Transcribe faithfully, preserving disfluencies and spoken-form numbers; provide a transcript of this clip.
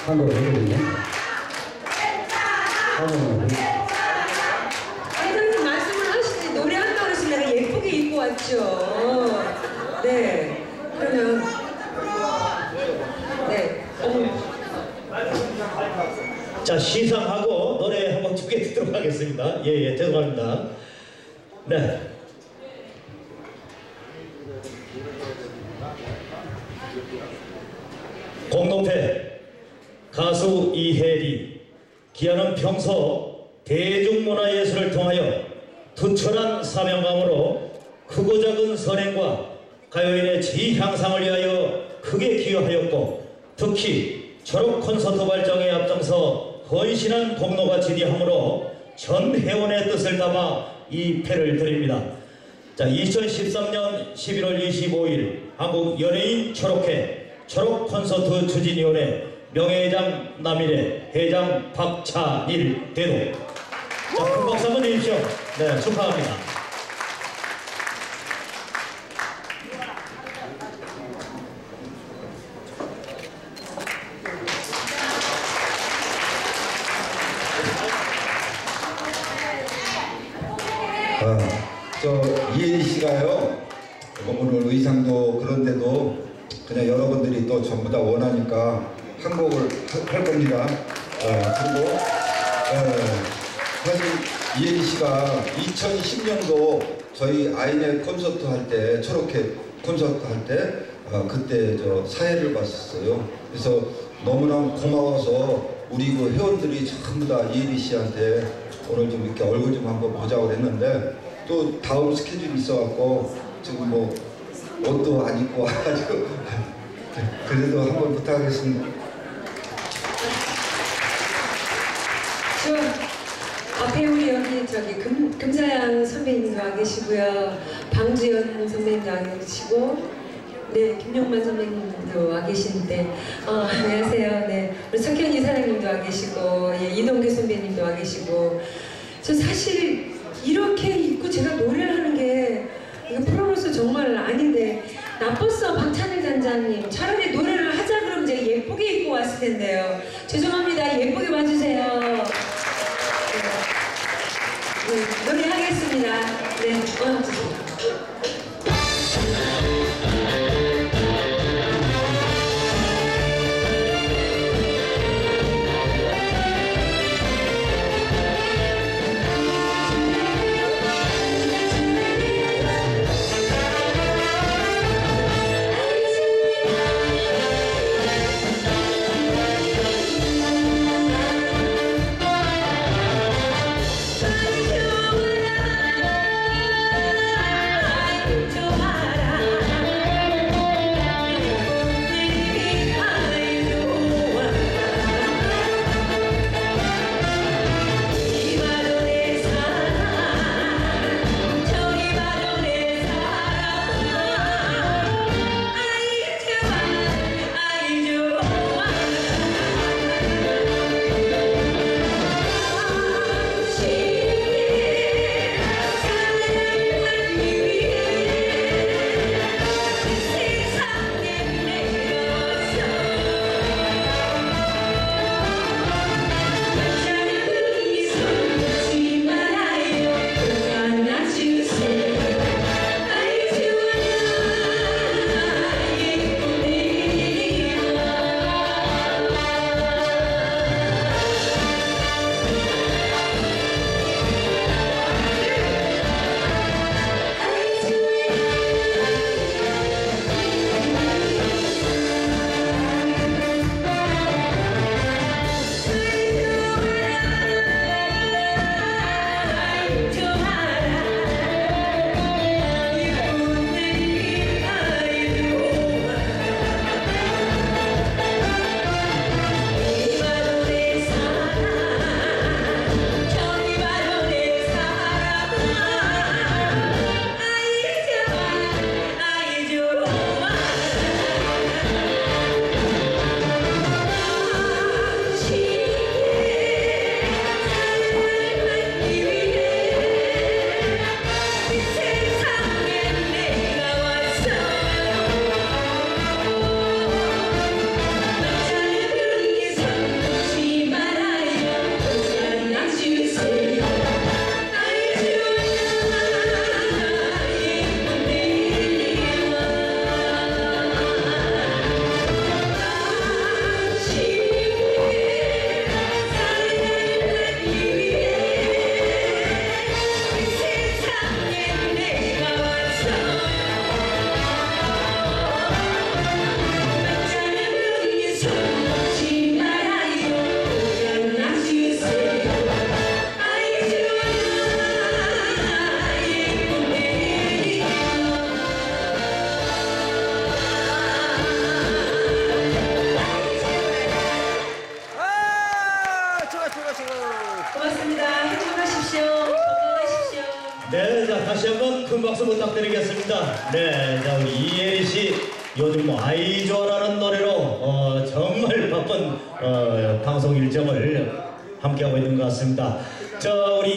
한 곡을 해드리네. 회장님 말씀을 하시지 노래 한다고 하시려고 예쁘게 입고 왔죠. 네. 그러면 네. 어머. 자, 시상하고 노래 한번 두 개 듣도록 하겠습니다. 예, 예, 죄송합니다. 네. 공동패 가수 이혜리. 기아는 평소 대중문화예술을 통하여 투철한 사명감으로 크고 작은 선행과 가요인의 지위 향상을 위하여 크게 기여하였고, 특히 졸업 콘서트 발전에 앞장서 헌신한 공로가 지대하므로 전 회원의 뜻을 담아 이 패를 드립니다. 자, 이천십삼 년 십일월 이십오일 한국 연예인 졸업회 졸업 콘서트 추진위원회 명예회장 남일의 회장 박찬일 대도. 자, 큰 박수 한번 주십시오. 네, 축하합니다. 아, 저 이혜리 씨가요, 오늘 의상도 그런데도 그냥 여러분들이 또 전부 다 원하니까 한 곡을 하, 할 겁니다. 아, 그리고 에, 사실 이혜리 씨가 이천십 년도 저희 아이넷 콘서트 할 때, 초록회 콘서트 할 때 아, 그때 저 사회를 봤었어요. 그래서 너무나 고마워서 우리 그 회원들이 전부 다 이혜리 씨한테 오늘 좀 이렇게 얼굴 좀 한번 보자고 했는데, 또 다음 스케줄이 있어갖고 지금 뭐 옷도 안 입고 와가지고 그래도 한번 부탁하겠습니다. 저 앞에 우리 여기 저기 금, 금사양 선배님도 와 계시고요, 방주연 선배님도 와 계시고, 네, 김용만 선배님도 와 계시는데, 어, 안녕하세요. 네, 우리 석현이 사장님도 와 계시고, 예, 이동규 선배님도 와 계시고. 저 사실 이렇게 입고 제가 노래를 하는 게 이거 프로로서 정말 아닌데, 나빴어 박찬일 단장님. 차라리 노래를 하자 그러면 제가 예쁘게 입고 왔을 텐데요. 죄송합니다. 예쁘게 봐주세요. 네, 네, 노래하겠습니다. 네, 어. 큰 박수 부탁드리겠습니다. 네, 자 우리 이혜리 씨 요즘 뭐 아이 좋아라는 노래로 어, 정말 바쁜 어, 방송 일정을 함께하고 있는 것 같습니다. 저 우리